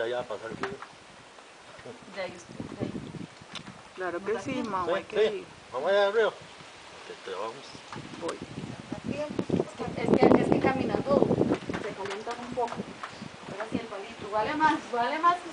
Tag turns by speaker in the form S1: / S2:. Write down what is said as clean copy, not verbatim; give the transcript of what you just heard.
S1: de allá a pasar el frío.
S2: De ahí usted, de ahí.
S3: Claro que sí, mamá, hay que
S1: Sí,
S3: ir.
S1: vamos allá al río. Te vamos.
S3: Voy.
S2: Es que caminando se calientan un poco. Pero si el palito vale más